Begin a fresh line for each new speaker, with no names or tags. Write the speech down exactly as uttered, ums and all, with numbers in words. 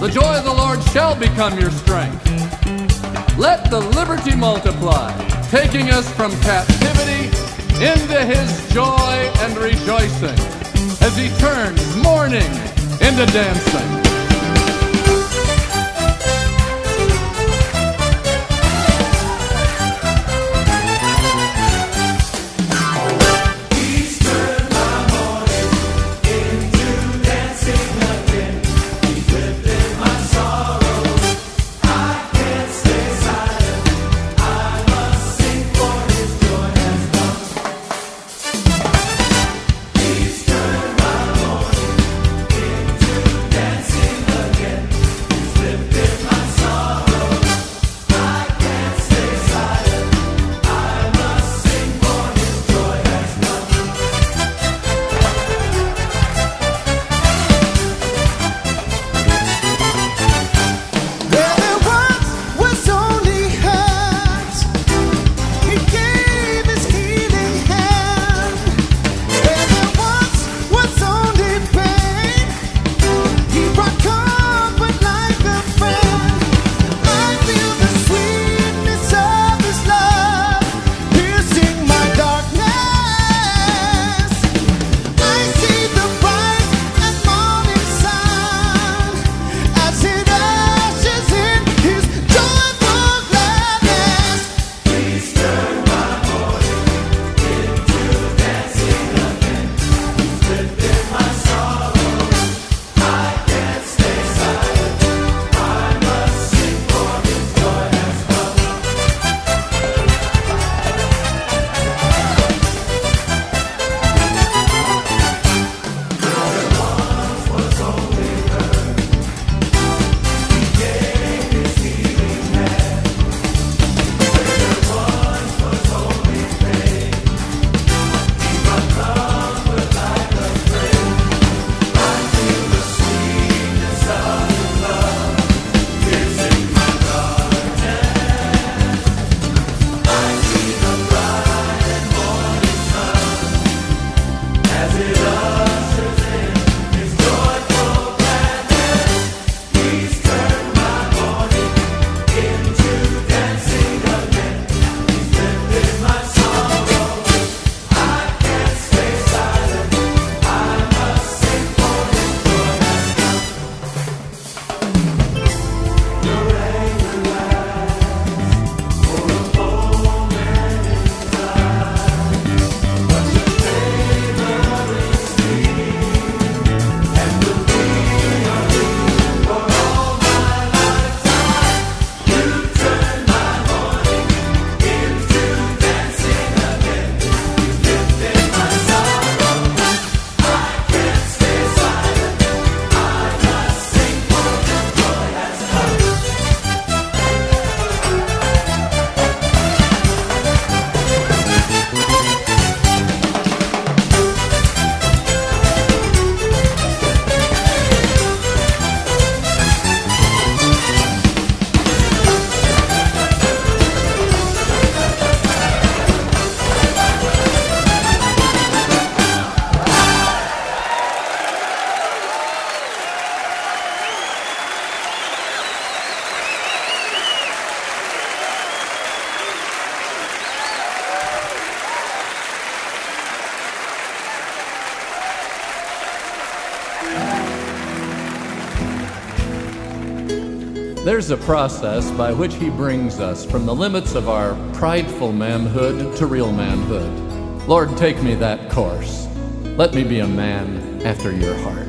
The joy of the Lord shall become your strength. Let the liberty multiply, taking us from captivity into his joy and rejoicing, as he turns mourning into dancing.
There's a process by which he brings us from the limits of our prideful manhood to real manhood. Lord, take me that course. Let me be a man after your heart.